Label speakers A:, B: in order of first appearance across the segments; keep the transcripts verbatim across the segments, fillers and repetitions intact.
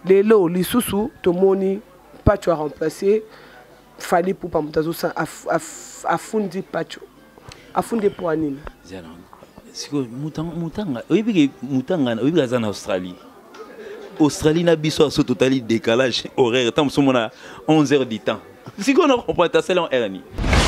A: lelo lisusu tomoni Pacho a remplacé Fali Poupa Moutazo afundi Pacho afundi poanine
B: siko mutanga mutanga oyibi mutanga oyibi azana Australie Australie na biso aso totali décalage horaire tant somona onze heures du temps siko on comprend ta selon erni.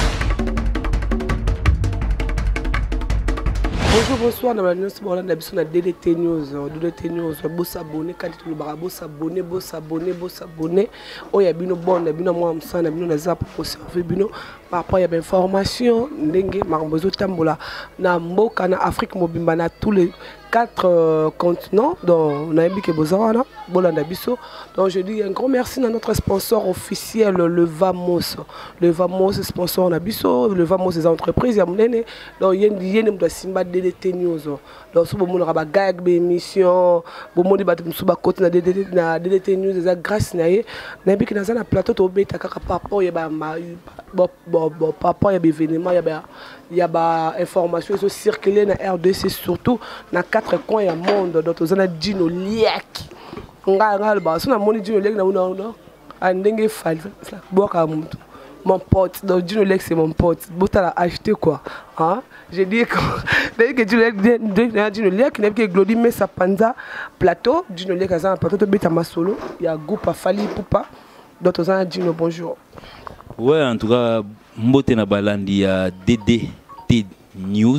A: Bonjour, bonsoir, dans la news, on a besoin de D D T News, D D T News, beau s'abonner, quand tu le barres, beau s'abonner, beau s'abonner, beau s'abonner. Oh, il y a bien bon, il y a bien moi, il y a bien zap pour servir, bien. Par rapport à l'information, n'engue, marbozo tambola, na mboka na Afrique mobimba na tous les quatre euh, continents, donc Naïbi ke Bozawana, Bolanda Bisso. Donc je dis un grand merci à notre sponsor officiel, le Vamos. Le Vamos sponsor Nabisso, le Vamos des entreprises, il y a monene. Donc il y a une de Simba D D T News. Donc si vous avez un gag d'émission, vous avez un côté de D D T News, des grâce naïe. Naïbi ke nazana plateau to beta kaka papa, il y a ma papa, il y a des événements, il y a des informations qui circulent dans R D C surtout dans quatre coins du monde. Donc on a Dino Liek. On a le bas, on a mon Dino Liek na una una. Andenge Fali, boka mutu. Mon pote, donc Dino Liek c'est mon pote. Bota l'a acheté quoi, hein? J'ai dit que dès que Dino Liek, Dino Liek, il y a que Glody met sa panza plateau. Dino Liek a un plateau de bêta masolo. Il y a groupe à Fali Poupa. Donc on a Dino bonjour.
B: Ouais, en tout cas, mbote na balandi ya D D T News.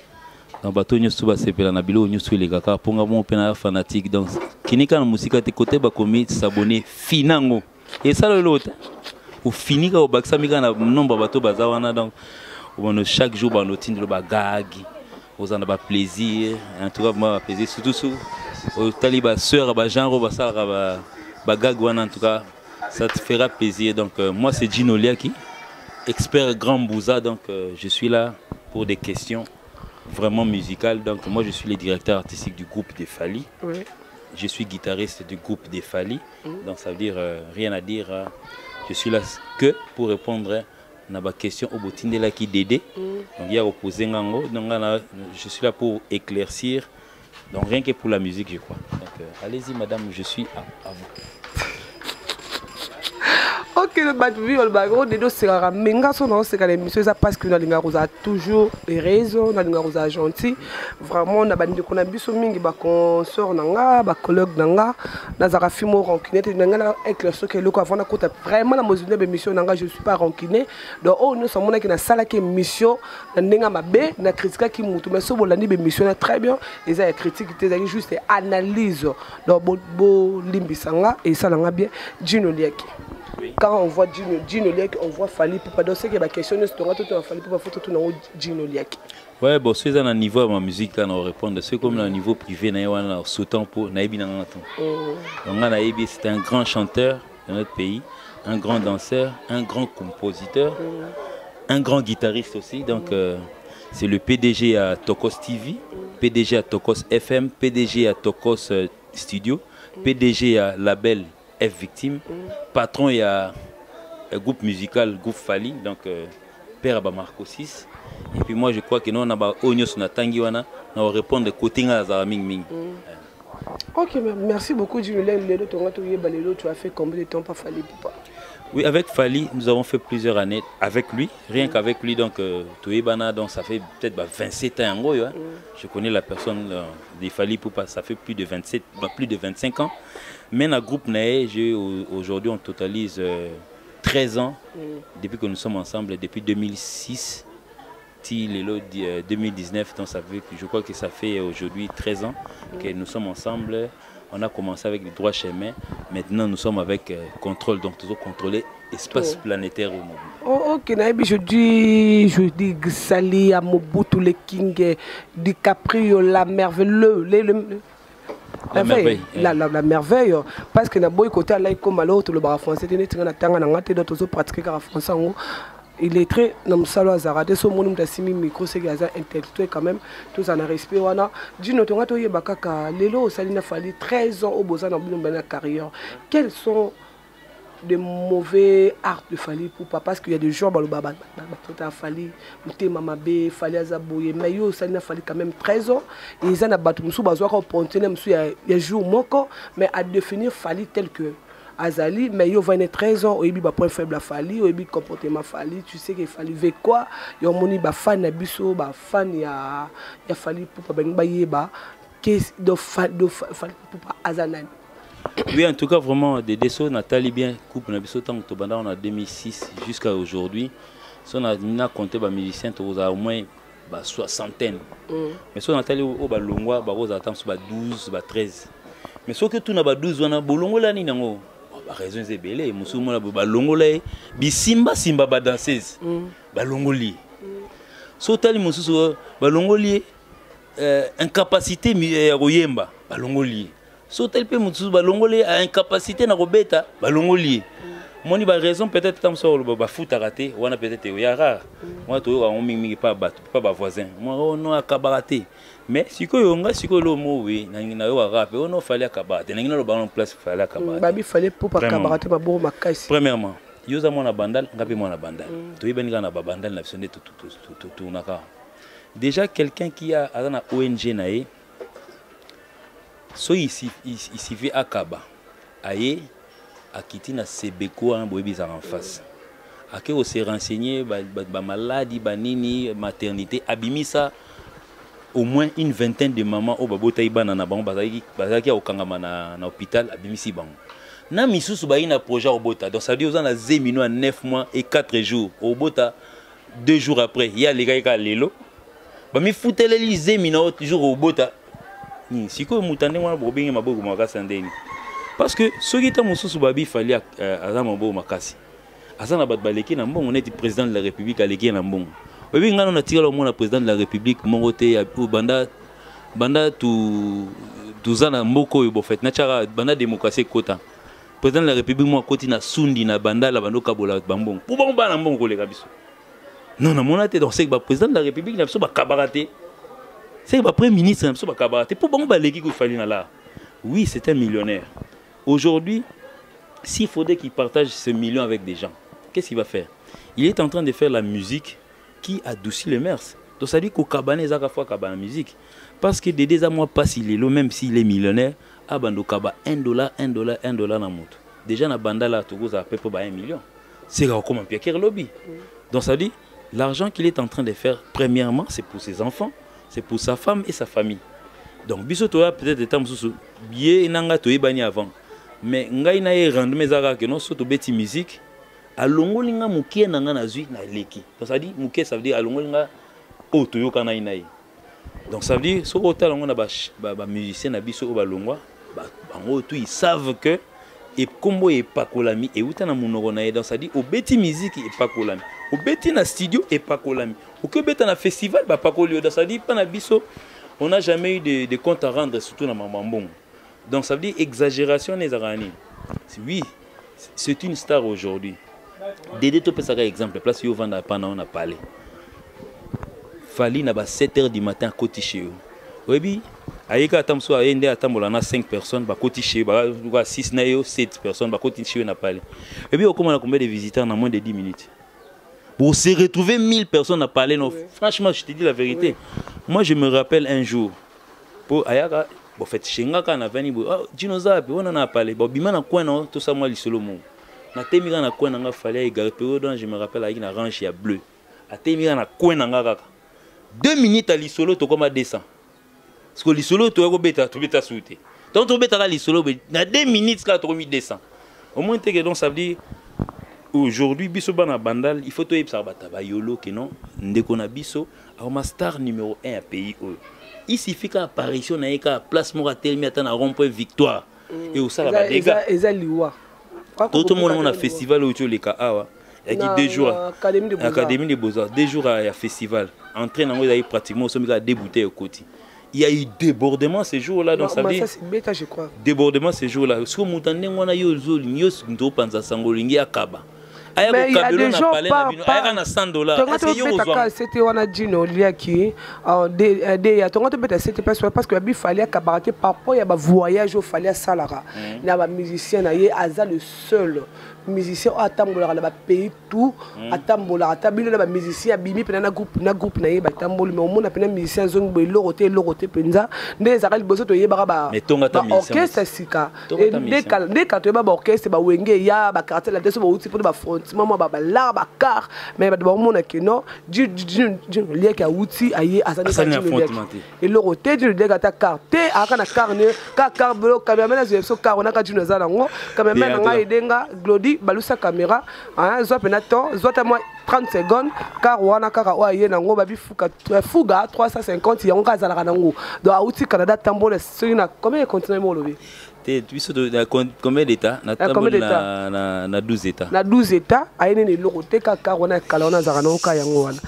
B: Dans bateau news tuba sepela na bilo news les kaka ponga mon pena fanatique donc kinika na musika te côté ba komi s'abonner finango et ça le l'autre ou finika au baksa mika na nombre bateau bazawana donc on chaque jour ba notine ba gag aux en ba plaisir en tout cas moi plaisir surtout sur au taliba sœur ba genre ba sala ba ba gag wana en tout cas ça te fera plaisir donc euh, moi c'est Dino Liaki expert grand bouza donc euh, je suis là pour des questions vraiment musicales. Donc moi je suis le directeur artistique du groupe des Fali. Oui. Je suis guitariste du groupe des Fali. Mm. Donc ça veut dire euh, rien à dire. Euh, je suis là que pour répondre à ma question au botin de la qui Dédé. Mm. Donc il y a opposé Ngango. Donc là, je suis là pour éclaircir. Donc rien que pour la musique je crois. Donc euh, allez-y madame, je suis à, à vous.
A: Ok, le battu, le bagot, des deux sera menga son nom, c'est que l'émission ça parce que nous avons toujours des raisons, nous avons gentil. Vraiment, on a bandi qu'on a bu sur mingi, bah qu'on sort nanga, bah collègue nanga, nous avons fait mon rankiné, nous avons éclairci que le quoi avant qu'on vraiment la mesure de mission nanga, je suis pas rankiné. Donc oh nous sommes là qui na salle qui mission, na nenga mabe, na critique qui moutou, mais ce bon l'année mission très bien, les a critique, ils juste analyse. Donc bo bo limbisanga et ça nanga bien, Dino Liaki. Quand on voit Dino, Dino Liek, on voit Fali Poupa. Donc c'est que la question est tout le Fali Poupa, faut tout le Dino Liek. Ouais,
B: bon, c'est un niveau de ma musique quand on répond. C'est comme un niveau privé, on a sautant pour Naïbi Nangaton. Donc Naïbi, c'est un grand chanteur de notre pays, un grand danseur, un grand compositeur, mm. un grand guitariste aussi. Donc mm. euh, c'est le P D G à Tokos T V, P D G à Tokos F M, P D G à Tokos euh, Studio, mm. P D G à Label F Victime, mm. patron il y a un groupe musical, groupe Fali, donc euh, père à Marco six. Et puis moi je crois que nous on a Onyos na Tangiwana, on répond de côté à Ming Ming.
A: Ok, merci beaucoup Dino Liek. Tu as fait combien de temps par Fali Poupa?
B: Oui, avec Fali, nous avons fait plusieurs années avec lui, rien mm. qu'avec lui, donc euh, donc ça fait peut-être bah, vingt-sept ans. Hein. Mm. Je connais la personne euh, des Fali Poupa, ça fait plus de vingt-sept, bah, plus de vingt-cinq ans. Mais dans le groupe Naé, aujourd'hui on totalise euh, treize ans mm. depuis que nous sommes ensemble, depuis deux mille six, deux mille dix-neuf, donc ça fait, je crois que ça fait aujourd'hui treize ans mm. que nous sommes ensemble. On a commencé avec les droits chemins, maintenant nous sommes avec euh, contrôle, donc toujours contrôler l'espace oh. planétaire au monde.
A: Oh, ok, je dis, je dis Sali, Mobutu, le King, DiCaprio, la merveille, le, le, le
B: La, la merveille,
A: la, la, la merveille, parce que na boy côté là comme l'autre le bar français, tu n'es tanga na ngate d'autres pratiquer car français il est très nam salo azarade so monum da simi micro c'est gaza intellectuel quand même tous en respect wana Dino tonga to yeba kaka lelo salina fali treize ans au boza na bino na carrière. Quels sont de mauvais art de Fally Ipupa parce qu'il y a des gens qui ont Fally Mutema Mabe, Fally Azaboye, mais yo ça n'a fallu quand même treize ans et ils ont battu musu bazwa ko pontener musu ya ya jour moko mais à définir Fally tel que Azali mais yo vingt treize ans oyebi ba point faible à Fally oyebi comportement Fally tu sais que Fally veut quoi yo moni ba fan na biso ba fan ya ya Fally Ipupa ben ba yeba que de Fally Ipupa Azanani.
B: Oui, en tout cas, vraiment, des déçus, Nathalie bien coupe, on a vu tant que on a deux mille six jusqu'à aujourd'hui. Si on a compté les musiciens, on a au moins une soixantaine. Mm. Mais si Nathalie, on a Longwa, on a douze, treize. Mais si on a douze, on a Bolongo là, on a raison de belé. On a Bolongo là, Simba, Simba, danseuse. Bolongo li. Si on a Bolongo li, incapacité à Royemba, Bolongo li. So tel pe mutusu balongoli a incapacité na robeta balongoli moni ba raison peut-être tam so ba foot raté wana peut-être ya rare moi to on mingi pas bat pas ba voisin moi on a kabarate mais siko yonga siko lo mo oui na na yo rap on no fallait kabarate na ngina lo ballon place fallait kabarate
A: ba bi fallait pour pas kabarate ba bo makasi.
B: Premièrement yoza mona bandal ngapi mona bandal to yibani na ba bandal na sonné tout tout tout tout naka déjà quelqu'un qui a na O N G nae so ici ici fait akaba aye akiti na sebeko en boyebiza en face ake o se renseigner ba, ba, ba maladie ba nini maternité abimisa au moins une vingtaine de mamans au babota ibana na bango bazaki bazaki okangama na na hôpital abimisi bango na misusu ba ina projet obota donc ça dit aux ans na zemino à neuf mois et quatre jours obota deux jours après il y a les gars qui lelo ba mi futele li zemino toujours obota ni siko mutande mwana bobinga maboko makasi ndeni parce que soki ta mususu babi fali aza maboko makasi aza na bat baleki na mbongo neti président de la république aleki na mbongo obi ngano na tirala mona président de la république mongo te ya banda banda tu tuzana mboko yo bofet na chara banda démocratie kota président de la république mo koti na sundi na banda la bando kabola bambongo pour bon bana mbongo koleka biso non na mona te donc c'est ba président de la république na biso ba kabarate. C'est le premier ministre, pour bon balégui qu'il fallait là. Oui, c'est un millionnaire. Aujourd'hui, s'il faudrait qu'il partage ce million avec des gens, qu'est-ce qu'il va faire? Il est en train de faire la musique qui adoucit les mœurs. Donc ça dit qu'au cabane, il y a la musique. Parce que des deux mois passent, il est là, même s'il est millionnaire, à Bando Kaba, un dollar, un dollar, un dollar dans le monde. Déjà, dans Banda, là, Togo, ça a peu près un million. C'est comme un Pierre Lobby. Donc ça dit, l'argent qu'il est en train de faire, premièrement, c'est pour ses enfants. C'est pour sa femme et sa famille. Donc, biso toya peut-être des temps sous bien nanga toye bani avant. Mais ngai na ye rendre mes araka que non soto beti musique. Alongolinga mukie nanga na zui na leki. Donc ça dit mukie ça veut dire alongolinga o toyo kana inayi. Donc ça veut dire so ota longo na ba ba musicien na biso o ba longwa ba bango tout ils savent que et combo et pakolami et uta na munoko na ye. Donc ça dit au beti musique et pakolami. Au beti na studio et pakolami. Ou que beta na festival ba pakolio ça dit pas na biso on n'a jamais eu de, de compte à rendre surtout dans Mamambong. Donc ça veut dire exagération les arani. Oui, c'est une star aujourd'hui. Dédé to pesa exemple place yo vanda pana on a parlé. Fally na ba sept heures du matin à côté chez eux. Oui, ayeka atamso ayende atambola na cinq personnes ba côté chez ba six na yo sept personnes ba côté chez eux na parlé. Et puis on commence à combien de visiteurs en moins de dix minutes. Pour se retrouver mille personnes à parler, non. Oui. Franchement, je te dis la vérité. Oui. Moi, je me rappelle un jour, pour Ayaka, en fait, chez Ngaka, on a venu, dinosaure, on en a parlé. Bon, bima na quoi non, tout ça, moi, l'isolo mou. Na temira na quoi n'anga fallait égarer, je me rappelle, avec une orange et bleu. A temira na quoi n'anga. Deux minutes à l'isolo, tu comme à descend. Parce que l'isolo, tu es bêta, tu bêta souté. Donc, tu bêta l'isolo, na deux minutes, tu as mis descend. Au moins, tu donc ça veut dire. Aujourd'hui, biso bana bandal, il faut to yebsa bataba yolo que non, ndeko na biso, a star numéro un à pays. Il suffit qu'à apparition na eka place mora telmi atana rond-point victoire et au sala ba dégâts.
A: Eza liwa.
B: Tout le monde a festival au Tcholeka awa. Il y a deux jours Académie des Beaux-Arts, deux jours à festival. Entrée dans il y a pratiquement somme à débouter au côté. Il y a eu débordement ces jours-là dans sa vie.
A: Ça c'est bêta je crois.
B: Débordement ces jours-là. Ce que moutande ngwana yo zo yo ndo panza sangolingi akaba.
A: Mais il y a des gens pas
B: pas cent dollars.
A: C'était on a dit non liaki des des ton peut c'était parce que il fallait cabareter par rapport il y a voyage au fallait salara. Il y a musicien na aza le seul musicien atambola na pays tout atambola atabilo na musicien bimi pena na groupe na groupe na yeba tamboli mais au monde pena musicien zong boy loroté loroté penza des zakali bozo to yeba ba orchestre sika et des des quand tu ba orchestre ba wenge ya ba cartel la teso ba outi pour ba front mama ba ba la ba car mais ba mona que non du du lié ka outi aye asani et loroté du lié ka ta carte aka na carne ka carblo cameraman na so car on a ka du za nango cameraman nga edenga glodi balusa caméra hein zo penato zo ta moi trente secondes car wana kaka oye nango babi fuka fuga trois cent cinquante yango kazala nango do auti Canada tambola sina combien continent mo lobi
B: te tu de combien d'états na tambola na na douze états
A: na douze états ayene ne lokote kaka wana kala wana zaka nango ka yango wana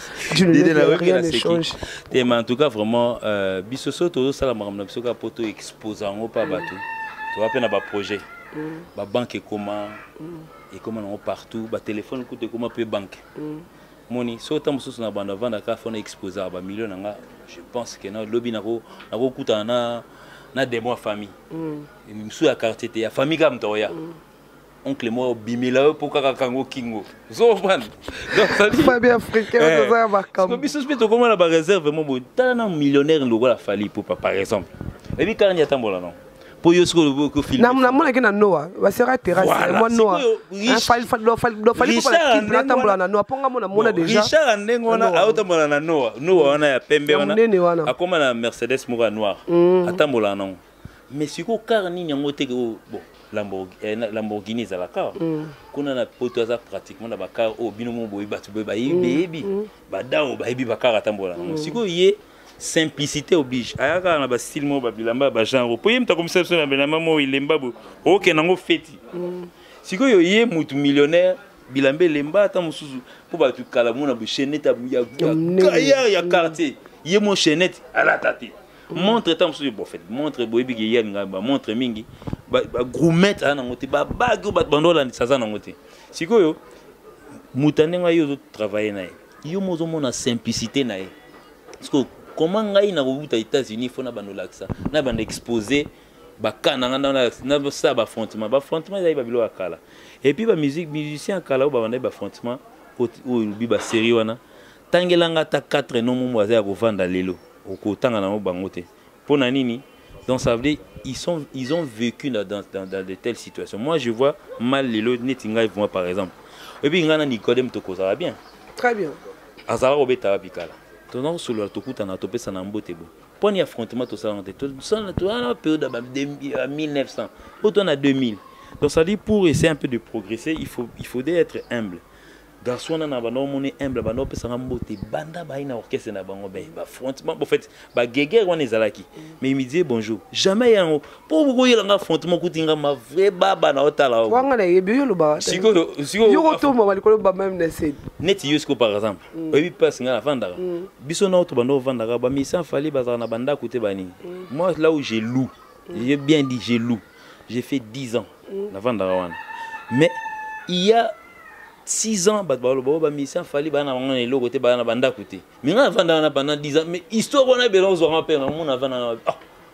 A: rien ne change
B: te mais en tout cas vraiment euh bisoso to sala makamna bisoka poto exposer ngo pa bato to apena ba projet ba banque comment et comment on partout ba téléphone coûte comment peut banque moni so tam so na banda vanda ka fona exposer ba million nga je pense que na lobby na ko na ko kuta na na des mois famille et msu ya quartier te ya famille kam to ya oncle mo bimila pour kaka kango kingo so man donc ça dit
A: pas bien africain on ça ba kam
B: biso spito comment la ba réserve mo bo tana millionnaire lo la fali pour par exemple et puis quand il y a tambola non pour yo sko ko film
A: na na mona ke na noa ba sera terrasse moi noa fal fal do fal do fal pour la tambola na noa ponga mona mona déjà
B: Richard ndengona autambola na noa noa wana ya pembe wana akoma na Mercedes moko noir atambola non mais siko car ni nyango te bon Lamborghini Lamborghini za la car kuna na poto za pratiquement na ba car o bino mo boyi batu boyi ba yibi ba dawo ba yibi ba car atambola siko ye simplicité oblige ayaka na ba style mo ba bilamba ba genre po yem ta comme ça na bilamba mo ilemba bo OK nango feti siko yo ye mutu millionnaire bilamba lemba ta musuzu po ba tu kala mo na bo chaînette ya ya ya quartier ye mo chaînette ala tati montre ta musuzu bo fait montre bo yebi ye nga ba montre mingi ba gourmet ana ngote ba bago ba bandola ni saza na ngote siko yo mutane nga yo travailler na yo mo zo mona simplicité na ye parce comment ngai na robuta États-Unis fona banolaksa na bande exposer ba kana na na sa ba affrontement ba affrontement ya ba bilo akala et puis ba musique musicien akala ba bande ba affrontement o bi ba série wana tangelanga ta quatre no mo ya ko vanda lelo o ko tanga na bangote pona nini donc ça veut dire ils sont ils ont vécu dans dans dans de telles situations. Moi je vois mal lelo netinga ils vont par exemple et puis ngana Nicodème Toko ça va bien
A: très bien
B: azala obeta bikala ton sur le tokuta na topesa na mbote bo poni affrontement to ça to ça na to na période de mille neuf cents autant à deux mille donc ça dit pour essayer un peu de progresser il faut il faut être humble garçon na ba no moni humble ba no pesa na mbote banda ba ina orchestre na bango ba affrontement en fait ba geger wana ezalaki mais il me dit bonjour jamais yango pour beaucoup il nga affrontement kutinga ma vrai baba na otala
A: wanga na yebi yo lo ba
B: siko siko
A: yo to mo balikolo ba même na c'est
B: net yusko par exemple oui passe nga vanda biso na to bando vanda ba mi sans fali ba na banda côté bani moi là où j'ai loup j'ai bien dit j'ai loup j'ai fait dix ans na vanda wana mais il y a six ans ba ba ba mission fali ba na ngana le côté ba na banda côté mais na vanda na pendant dix ans mais histoire on a besoin zo rappel mon avant na ah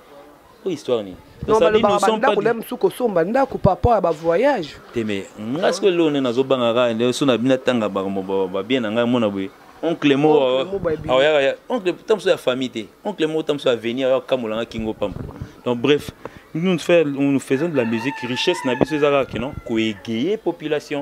B: oh histoire ni
A: non ba nous sommes pas problème suko somba ndako papa ba voyage
B: te mais ngasko le on na zo banga ga nde so na bina tanga ba ba bien na ngai mona boy oncle mo ah ya oncle tamso ya famille te oncle mo tamso ya venir ya kamolanga kingo pam donc bref nous nous faisons de la musique richesse na biso zaka ki non ko égayer population.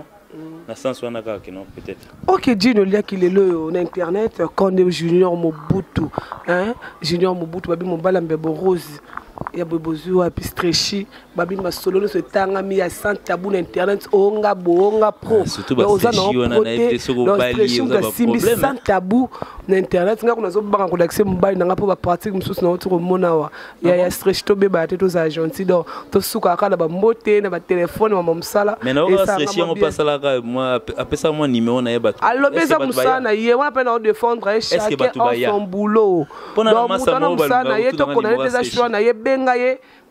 B: Peut-être.
A: Ok, Dino, il y a qui est là on internet, quand Junior Mobutu, hein, Junior Mobutu, babi mon balambe rose, il y a besoin à pistrechi, babi ma solo se tanga mi à sans tabou internet, onga bonga pro.
B: Surtout parce que on a été sur le bali, on a pas problème.
A: Sans tabou internet, nga kuna zo banga ko d'accès mobile nga po ba pratique mususu na otiko mona wa. Ya ya stretch to be ba te to za gentil donc to suka kala ba mbote na ba téléphone wa momsala.
B: Mais na o stretch on passe là moi après ça moi numéro na yeba.
A: Alors beza musana ye wana pena défendre chacun son boulot.
B: Donc mutana
A: musana ye to connaître des achats na ye benga ye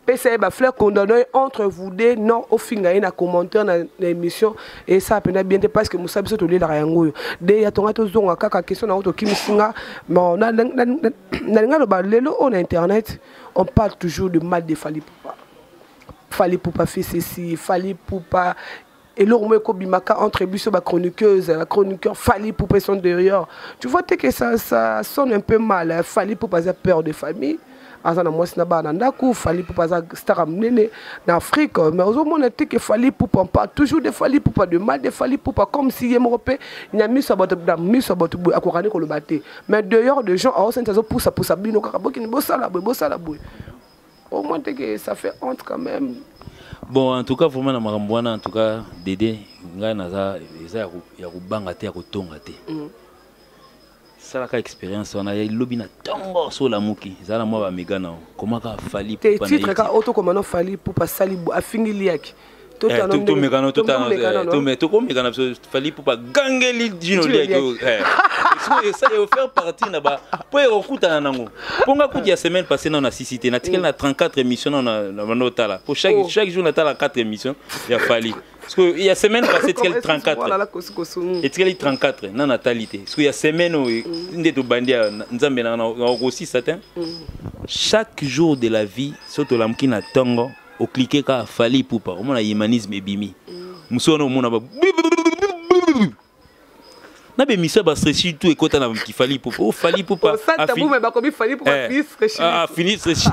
A: pesa ba fleur condamné entre vous deux non au finga na commentaire na émission et ça peut bien parce que musabi so to lela yango de ya tonga to zonga kaka question na auto kimisinga bon na na na ba lelo on internet on parle toujours de mal de Fally Ipupa. Fally Ipupa fait ceci, Fally Ipupa et l'homme Kobimaka entre biso ba chroniqueuse, la chroniqueur Fally Ipupa sont derrière. Tu vois que ça ça sonne un peu mal. Fally Ipupa a peur de famille. Azana moi sina ba nandaku Fally Ipupa za star mnene en Afrique mais au moins on que Fally Ipupa on parle toujours de Fally Ipupa de mal de Fally Ipupa comme si Européen il y a mis sur votre mis sur votre akorani ko le batté mais dehors de gens au sein ça pousse pousse bino kaka bokini bosala boy bosala boy. Au moins que ça fait honte quand même.
B: Bon, en tout cas, vraiment, en tout cas, Dédé, ngai naza eza ya kubanga te ya kutonga te. Ça la expérience on a lobby na tongo so la muki. Ça la moi ba megana. Comment ka Fally Ipupa na.
A: Titre ka auto comme no Fally Ipupa sali afingi liaki.
B: Tout tout tout megano tout tout tout mais tout comme megana Fally Ipupa gangeli dino liaki. Eh. Ça il faire partie na ba po okuta nango. Ponga ku dia semaine passée na cité na tikel na trente-quatre émissions na na notala. Pour chaque chaque jour na tala quatre émissions ya Fally. Parce qu'il y a semaine passée trente-quatre. Et il trente-quatre na natalité. Parce qu'il y a semaine où ndé to bandia nzambe na aussi certain. Chaque jour de la vie surtout la mkina tongo au cliquer ka Fally Ipupa. Au moins humanisme bimi. Musono mona ba na be mission ba stretch tout et kota na ki Fally Ipupa. Oh Fally Ipupa.
A: Ça tabou mais ba comme Fally Ipupa fini stretch.
B: Ah fini stretch.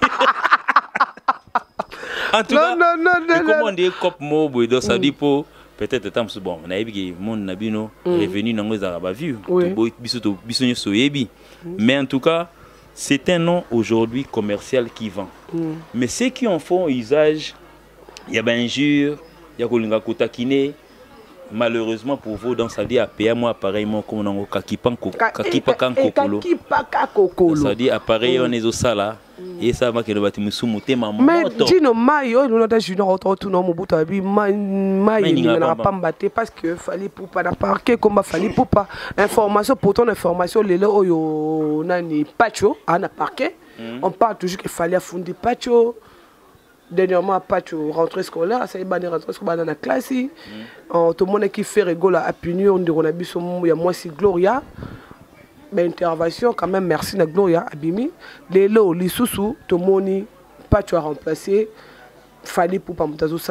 B: En tout
A: non,
B: cas,
A: non, non, non,
B: comment on dit cop mot donc ça dit pour peut-être temps bon on a eu que mon nabino revenu dans les arabes vu biso biso nyo yebi mais en tout cas c'est un nom aujourd'hui commercial qui vend mm. Mais ceux qui en font usage il y a ben injure il y a kolinga kotakine malheureusement pour vous dans ça dit à payer moi appareillement comme on a kakipan kakipa kan kokolo ça dit appareil on est au sala et ça va que le bâtiment sous monter ma moto
A: mais dino mayo nous notre junior auto tout non mobutu abi mai mai ni na pas mbaté parce que Fally Ipupa na parquet comme Fally Ipupa information pourtant information lelo oyo nani pacho ana parquet on parle toujours que Fally a fondé pacho. Dernièrement, pas de rentrée scolaire, ça y est, il y a rentrée scolaire dans la classe. Tout le monde qui fait rigolo à punir, on a vu il y a moi, c'est Gloria. Mais intervention, quand même, merci à Gloria, Abimi. Les lots, les sous-sous, tout le monde, pas de remplacer. Fally Ipupa,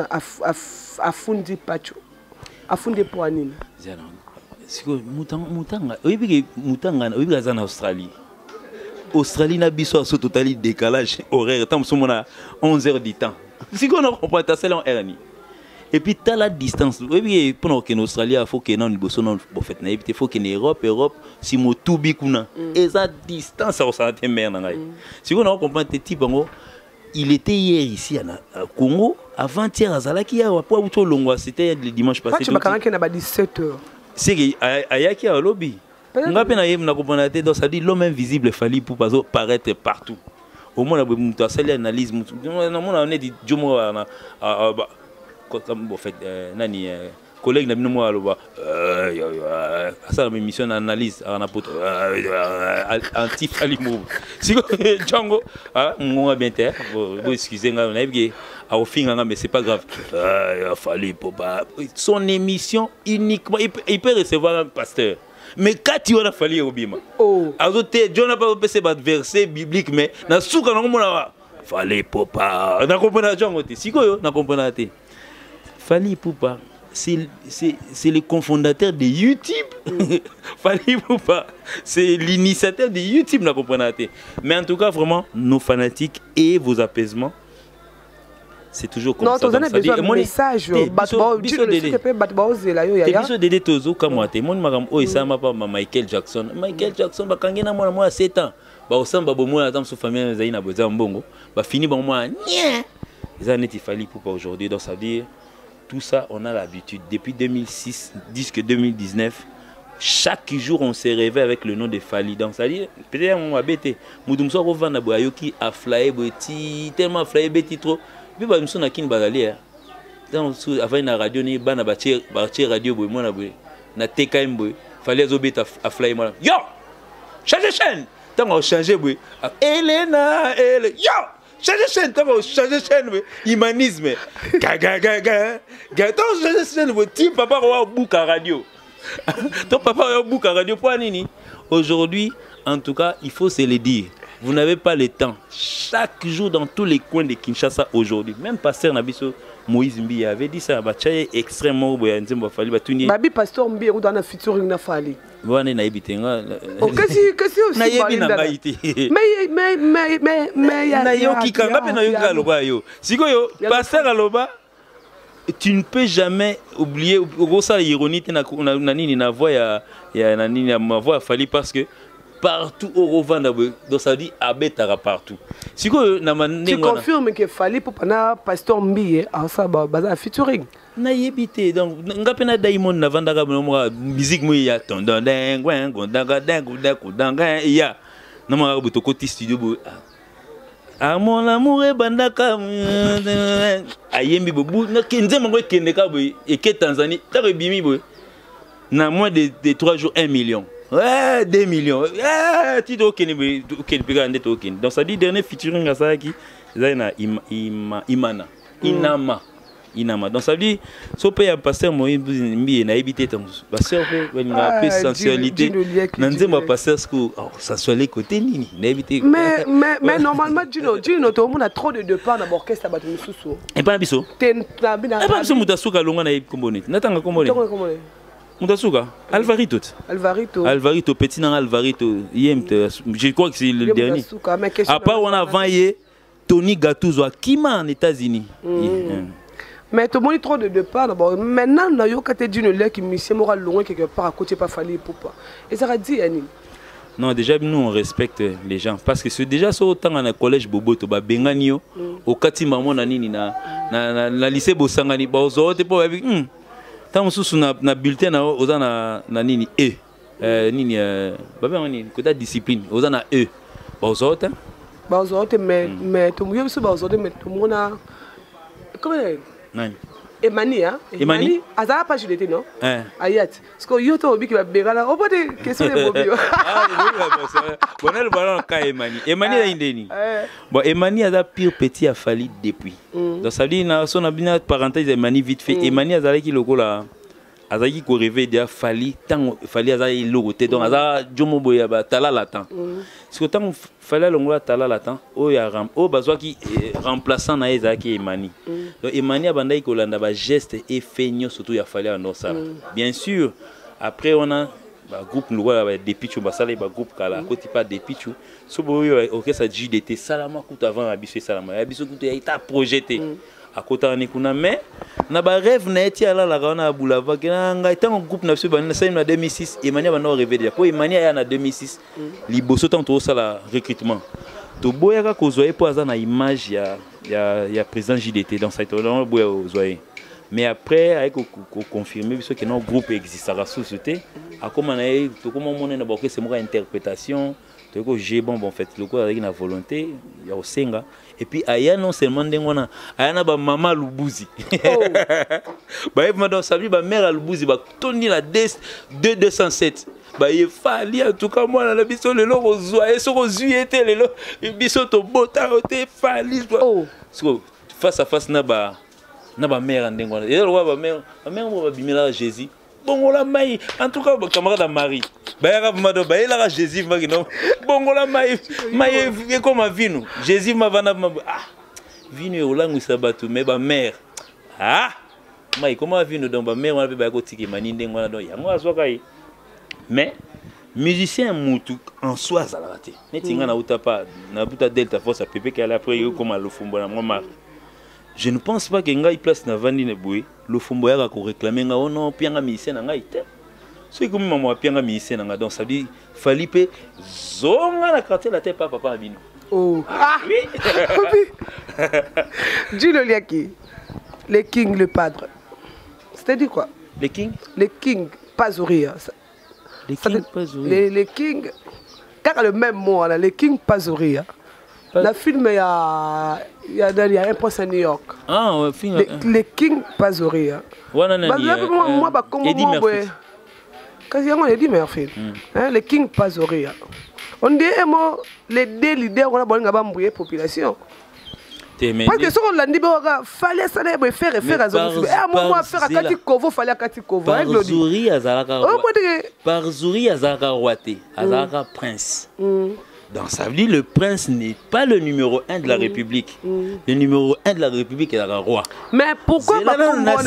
A: à fonder Pacho. À fonder pour Anine.
B: C'est que Moutanga, oui, Moutanga, oui, il en Australie. Australie n'a pas de total décalage horaire. Tant que a onze heures du temps. Si on a compris, c'est en Ernie. Et puis, tu as la distance. Oui, pendant que l'Australie, il faut que non, il faut que l'Europe, Europe, si on tout bikuna. Et ça distance, ça ressemble merde. Si on a compris, il était hier ici à Congo. Avant-hier, à Zalaki, c'était le dimanche passé.
A: Tu m'as dit dix-sept heures.
B: C'est qu'il y a un lobby. Ça dit l'homme invisible Fally Ipupa paraître partout. Au moins, on a une analyse. On a dit comme en fait, nani collègue n'a pas moi ça la mission d'analyse en apôtre anti Fally Ipupa. Si Django, ah, on bien terre. Vous excusez, on a dit au fin, mais c'est pas grave. Fally Ipupa. Son émission uniquement, il peut recevoir un pasteur. Mais quand tu as fallu au bima, alors tu n'as pas passé par verset biblique, mais na souka na komona Fally Ipupa, na komona jango te, sikoyo na komona te. Fally Ipupa, c'est c'est c'est le cofondateur de YouTube. Fally Ipupa, c'est l'initiateur de YouTube na komona te. Mais en tout cas vraiment nos fanatiques et vos apaisements. C'est toujours comme
A: non,
B: ça.
A: Non, tu as besoin de message. Tu
B: as des tozo comme moi. Tu as Michael Jackson. Michael Jackson, il a eu sept ans. Il a eu sa famille, il a eu fini par moi. Il a eu Fally Ipupa aujourd'hui. Donc ça veut dire, tout ça, on a l'habitude. Depuis deux mille six, jusqu'à deux mille dix-neuf, chaque jour, on se réveille avec le nom de Fally. Donc ça veut dire, peut-être on va bêter. Moudumso Rovana Boyayoki a flyé, tellement flyé, bêti trop. Puis bah nous sommes à Kinbagalia. Dans avant la radio ni bana bacher bacher radio boy moi na boy na T K M boy fallait zobet à fly moi yo changer chaîne tant on changer boy Elena elle yo changer chaîne, t'as changer chaîne, humanisme. Gaga, gaga, gaga, t'as changer chaîne, tu papa va au bouc à radio. Ton papa va au bouc à radio, pour nini. Aujourd'hui, en tout cas, il faut se le dire. Vous n'avez pas le temps. Chaque jour, dans tous les coins de Kinshasa, aujourd'hui, même Pasteur Nabiso Moïse Mbi avait dit ça. Bah, c'est extrêmement bien.
A: Babi Pasteur Mbi, on a un featuring na fali.
B: Voilà, na ibité.
A: Oh, qu'est-ce que c'est aussi?
B: Na yebi na baïté.
A: Mais mais mais mais mais ya.
B: Na yo ki kanga pe na yo galoba yo. Siko yo, Pasteur Aloba, tu ne peux jamais oublier. Au ça l'ironie na na nini na voix ya ya na nini ma voix fali parce que partout au Rwanda, donc ça dit abetara partout. Si tu
A: confirmes qu'il fallait pour pana Pasteur Mbi à ça baza featuring.
B: Na yebité donc ngapena Diamond na vandaka musique mo ya tondang ngwen gondanga dangu dangu danga ya na ma botoko ti studio bo ah mon amour e bandaka ayembi bobu na kenze mango kende ka bo e ke Tanzanie ta rebimi bo na moins de de trois jours un million. Ouais, deux millions. Ouais, tu dois kenner quel pays en token. Donc ça dit dernier featuring à ça qui zaina ima imana inama inama. Donc ça dit so paye un pasteur moi mbi na habité ton pasteur fait une peu sensualité. Nanze ma pasteur ce que sensualité côté nini na habité.
A: Mais mais mais normalement Dino Dino tout le monde a trop de départ dans l'orchestre à battre mususu.
B: Et pas biso.
A: Ten na bina.
B: Et pas biso mutasuka longa na kombonete. Natanga kombonete. Mutasuka, Alvarito.
A: Alvarito.
B: Alvarito, petit nan Alvarito. Je crois que c'est le dernier. À part on a vingt Tony Gattuso qui m'a en États-Unis.
A: Mais tout le monde est trop de départ d'abord. Maintenant, il y a quand tu dis qui mission moral loin quelque part à côté pas fallu pour pas. Et ça a dit Annie.
B: Non, déjà nous on respecte les gens parce que c'est déjà ça autant dans le collège Boboto ba benganio au kati maman na nini na na na lycée Bosangani ba ozote po avec tant sous na na bulletin na oza na na nini e euh nini euh ba nini côté discipline oza na e ba ozote
A: ba ozote mais mais tout monde ba ozote mais tout monde a comment
B: nani
A: Emani hein Emani azala pas Juliette non
B: eh
A: ayat parce que yo to obi ki ba bengala o pas de question de bobio
B: ah oui bon elle ballon ka Emani Emani la indeni bon Emani a pire petit a fallu depuis donc ça dit na son abina parenthèse Emani vite fait Emani azala ki lokola azala ki ko rêver dia fallu tant fallu azala lokote donc azala jomo boya ba tala latin parce que tant fallait longola tala latin o ya ram o bazwa ki remplaçant na ezala ki Emani donc Emani abanda ki kolanda ba geste et feigno surtout ya fallu en ça bien sûr après on a ba groupe nous voilà des pichou ba sala ba groupe kala côté pas des pichou so boyo OK ça J D T salama coûte avant abiso salama abiso coûte ya ta projeté à côté on ekuna mais na ba rêve na eti ala la kana boulava nga tant groupe na biso ba na ça na deux mille six Emani ba rêvé dia po Emani ya na deux mille six liboso tant to sala recrutement to boya ka kozwa po aza na image ya ya ya président J D T dans ça to boya ozwa mais après avec confirmer que notre groupe existe à la société à comment on comment on est que c'est moi interprétation to ko j'ai bon bon fait le quoi avec la volonté il y a au senga et puis aya non seulement ndengona aya na ba mama Lubuzi ba eve madame sabi ba mère Lubuzi ba toni la deux deux cent sept ba ye fali en tout cas moi na biso le lo kozwa et so kozui été le lo biso to bota ote fali so face à face na ba na ba mère ndengona et le ba mère ba mère mo ba bimela Jésus bongola mai en tout cas camarade Marie ba ya mado ba ela Jésus ma non bongola mai mai comme vino Jésus ma vana ah vino e olangu sabatu mais ba mère ah mai comment vino donc ba mère on va ba ko tiki mani ndengona donc yango azoka yi mais musicien mutu en soi za la té netinga na utapa na buta delta force pepe qu'elle après comme le fumbo na moi. Je ne pense pas que ngai place na vandi ne boy le fumbo ya ko réclamer nga ono pianga musicien na ngai te so comme maman pianga musicien na nga donc ça dit Falipe zonga na quartier la tête papa papa bino
A: oh ah oui Dino Liaki le king le padre c'est-à-dire quoi
B: le king
A: le king Pazoria
B: le king Pazoria
A: le le king car le même mot là le king Pazoria la film il y a il y a il y a un poste à New York
B: ah ouais film
A: le king Pazoria
B: voilà nani
A: moi moi ba comme moi quasi on Eddie Murphy hein le king Pazoria on dit moi les deux leaders on a bon nga ba mbouyer population parce que ce qu'on l'a dit il fallait ça les faire et faire à un moment faire à kati kovo fallait à kati kovo
B: par Zouri azalaka par Zouri azalaka royauté azalaka prince. Donc ça veut dire le prince n'est pas le numéro un de la République. Le numéro un de la République est le roi.
A: Mais pourquoi pas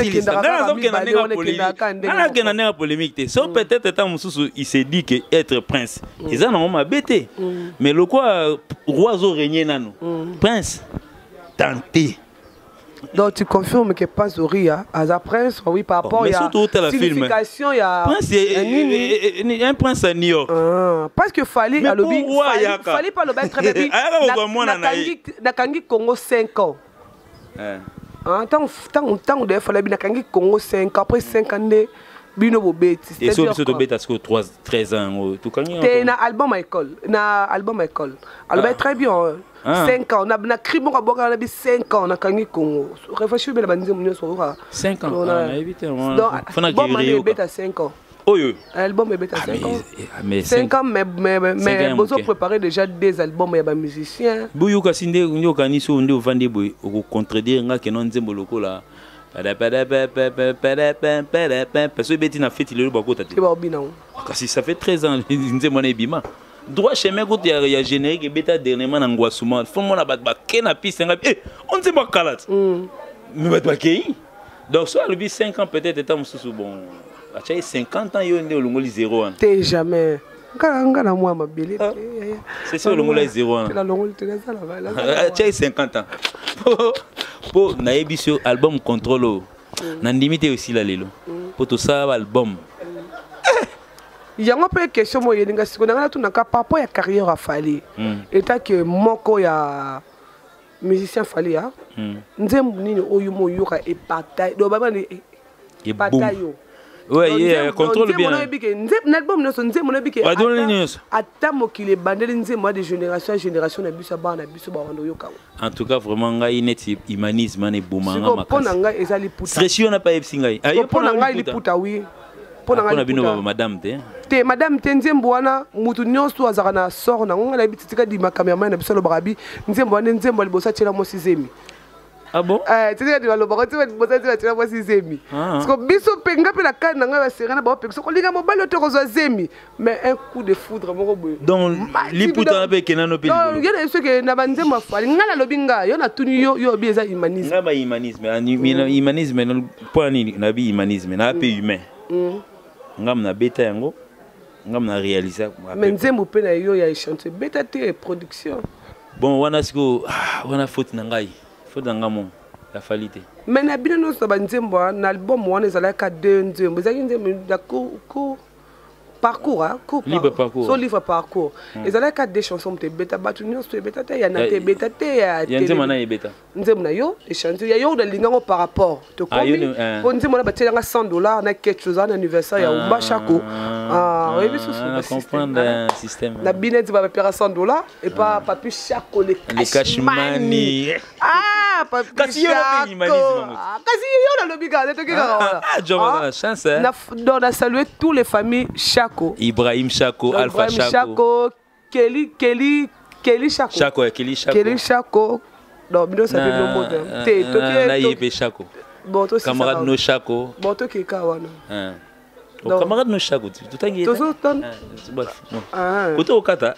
B: polémique? Sauf peut-être il s'est dit que être prince, ils en ont bêté. Mais le quoi roi zo régner nano. Prince tenté.
A: Donc tu confirmes que pas Zoria, à la prince, oui, par rapport à la signification, il y a
B: un, un prince à New York.
A: Ah, parce que fallait à l'objet, fallait pas le mettre très bien. Nakangi Congo cinq ans. Tant tant tant de fallait bien Nakangi Congo cinq ans après cinq ans de bino bobeti.
B: Et so biso to beta ce que treize ans tout quand.
A: T'es na album à école, na album à école. Alors très bien. cinq ans, on a crime on a cinq ans, on a gagné Congo. Réfléchis bien la bandit
B: cinq ans. On a évité on
A: a gagné à cinq ans.
B: Oh yo.
A: Album est à cinq ans. Mais cinq ans mais mais mais vous avez préparé déjà des albums il y a des musiciens.
B: Bouyou kasinde nyo kaniso ndo vande boy au contredire nga que non nzembo lokola. Parce que Betty n'a fait il le bakota. Kasi ça fait treize ans nzembo na bima. Droit chemin côté il y a générique et bêta dernièrement en Guasuma faut mon abat ba kena piste eh on sait pas calat mais ba ba kei donc soit le cinq ans peut-être étant sous bon a cinquante ans yo ndé olongoli zéro an
A: t'es jamais ngana na moi ma belle
B: c'est sûr olongoli zéro an
A: la longoli te ça là
B: a cinquante ans pour na émission album contrôle na limité aussi la lelo pour tout ça album.
A: Il y a une question moi il y a siko na tuna ka papa ya carrière a fallu état que moko ya musicien fallu ah nzembo nini oyo mo yoka e bataille do baba ni e bataille
B: ouais il contrôle bien
A: l'album ne son nzembo na bike ata mokile bandeli nzembo de génération à génération na biso ba na biso ba wando yoka
B: en tout cas vraiment ngai net humanisme na bomanga makasi
A: pona ngai ezali puta
B: stressio na pa epsingai
A: ayo pona ngai li puta oui
B: pona bino madame te
A: te madame te nzembo wana mutu nyonso azaka na sort na ngonga na bitika di makamera na biso lo barabi nzembo wana nzembo libosa tshela mo sizemi.
B: Ah bon?
A: Eh tu dis que lo barabi tu libosa tshela mo sizemi parce que biso penga pe la kan na nga serena ba pe ko linga mobile to kozo zemi mais un coup de foudre moko boy
B: donc liputa na pe kenano pe
A: non il y a ce que na banzembo afali nga na lobinga yo na tuni yo yo bi eza humanisme
B: nga ba humanisme humanisme pour ni na bi humanisme na pe humain ngam na beta yango ngam na réaliser
A: mais nzembo pe na yo ya chanter beta te production
B: bon wana siko wana faute na ngai faute na ngamo la falite
A: mais na bino no so ba nzembo na album wana ezala ka deux nzembo ezaki nzembo da ko ko parcours hein ko
B: libre parcours
A: so livre parcours ezala ka des chansons te beta batu nyonso beta te ya na te beta te ya
B: te nzembo na beta
A: nzembo na yo et chanter ya yo da linga par rapport to komi pour nzembo na batela cent dollars na quelque chose en anniversaire ya umba chako ah oui biso
B: on comprendre un système
A: na binet va payer cent dollars et pas papi chako le
B: cash money
A: ah papi chako kasi yo na lobiga le to kika
B: ah John chance
A: na donc on a salué toutes les familles Chako
B: Ibrahim Chako Alpha Chako
A: Chako Kelly Kelly Kelly Chako
B: Chako Kelly Chako
A: Kelly Chako non bino ça fait le mot te to ke
B: na yebe Chako
A: bon to
B: camarade no Chako
A: bon to ke ka wana
B: hein camarade no Chako tu tangi
A: to so ton
B: ah koto okata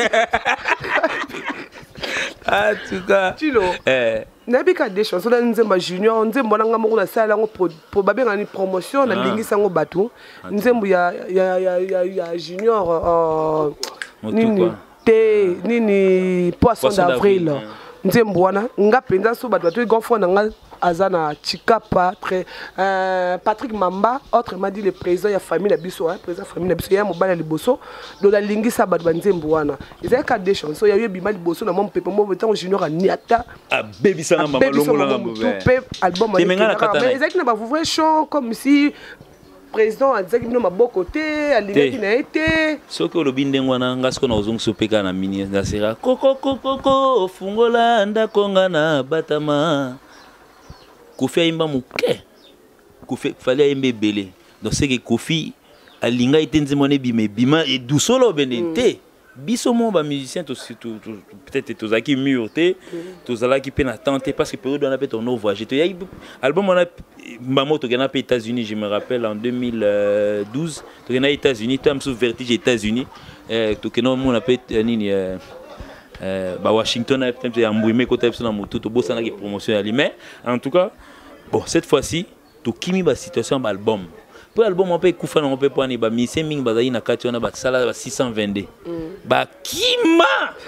B: ah tu cas
A: tu lo eh nabika des chansons na nzemba junior nzembo nanga moko na sala ngo probablement ni promotion na lingisa ngo batu nzembo ya ya ya ya junior nini te nini poisson d'avril nzembo wana nga penza so batu batu grand frère nanga azana Chikapa très Patrick Mamba autrement dit le président ya famille na biso hein président famille na biso ya mobala liboso do la lingisa batu banzembo wana ezaka ka des chansons ya yo bima liboso na mon pepe mo temps junior aniata
B: a baby sana mama longo na
A: tout album mais ezaki na ba vrai chant comme si président azaki bino maboko te alingaki na été
B: soki olobi ndenge wana nga siko na ozongisa opeka na mini nasera koko koko koko fungola ndakonga na batama Kofi aimba muke Kofi fallait aimer belé donc c'est que Kofi alinga ite nzemone bima bima et doucement benente biso mo ba musicien peut-être tozaki murté tozalaki pe na tenter parce que période on a peut on a voyagé to album on a maman to gana aux États-Unis je me rappelle en deux mille douze to gana aux États-Unis to am sous vertige États-Unis euh to keno mo na pe nini euh bah Washington a peut-être embouimé côté sur na moto to bossa na ki promotion ali mais en tout cas bon cette fois-ci to kimi ba situation ba album pour l'album on peut écouter on peut prendre ba musicien ming bazali na kati on a ba sala ba six cent vingt-deux ba kima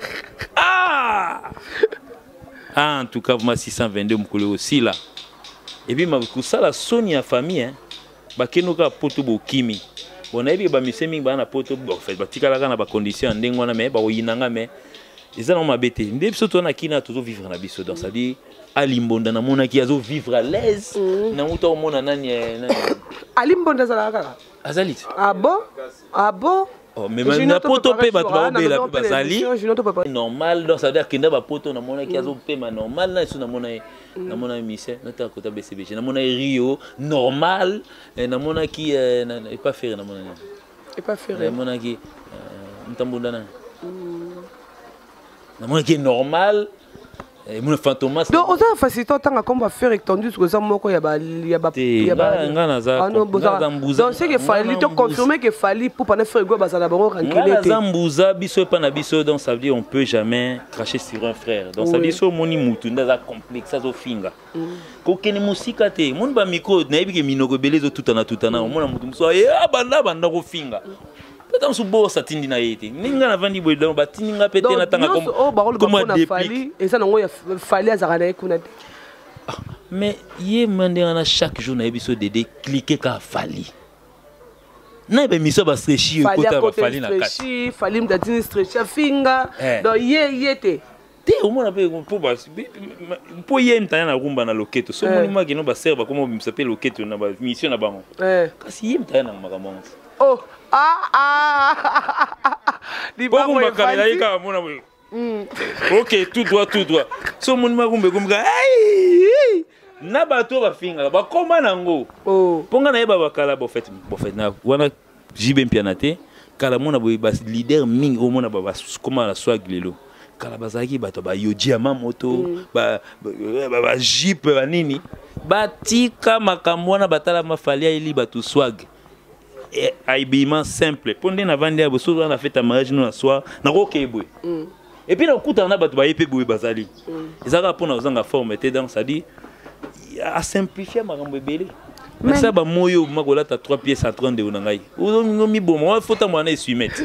B: ah ah en tout cas moi six cent vingt-deux mukule aussi là et puis ma kusala Sony a famille hein ba kenoka poto bo kimi on a ba musicien ming ba na poto bo fait ba tikala na ba condition ndenge wana mais ba oyinanga mais ils ont ma bête ndé biso to na kina toujours vivre na biso dans ça dit alimbonda na mona ki azo vivre à l'aise na muta o mona nani nani
A: alimbonda zala kaka
B: azali
A: ah bon ah bon
B: oh mais na poto pe ba ba bela pe bazali normal donc ça veut dire que ndaba poto na mona ki azo pe ma normal na so na mona na mona mise na ta kota B C B na mona Rio normal na mona ki et pas faire na mona
A: et pas faire
B: na mona ki ntambunda na na mona ki normal mon fantomas
A: donc on a facilité tant qu'on va faire étendu sur ça moi quoi il y a ba il y a ba il y a ba donc c'est que fallait te confirmer que fallait pour pas faire go bazala bango tranquille
B: zambuza biso pa na biso donc ça veut dire on peut jamais cracher sur un frère donc ça veut dire so moni mutu ndaza complexe zo finga ko kene musika te mon ba micro na yebi ke minoko belezo tutana tutana mona mutu muso e abanda banda ko finga peut-être sous beau ça tindi na yete ninga na vandi boy donc ba tindinga pété na tanga comme comment déplique
A: et ça non il fallait azarana ekuna
B: mais yé mandena chaque jour na ebiso dédé cliquer ka fali na be miso ba stretchi ko ta ba fali na kati
A: fali mdadini stretchi finga donc yé yete
B: te au moins pe pour ba pour yé mtana na rumba na loketo so moni ma kino ba serva comment m'appelle loketo na ba mission na bango kasi yé mtana na makambo
A: oh ah ah
B: di ba ko bakala yika mona ok tout droit tout droit so moni ma rumbe kumga ai na bato ba finga ba koma nango
A: oh
B: ponga na yeba bakala bo fait bo fait na wana jibe mpianate kala mona bo ba leader ming o mona ba koma la swag lelo kala bazaki bato ba yoji ama moto ba ba jeep ba nini batika makambo na batala mafalia ili bato swag habillement simple pondé na vandi abo so na fête mariage no soir na kokebwe et puis na kuta na bato ba yepe boye bazali ezaka pona ozanga forme te donc ça dit à simplifier makambo ebele mais ça ba moyo makola ta trois pièces à trente de ngai o mi bon moi faut ta mwana essuimette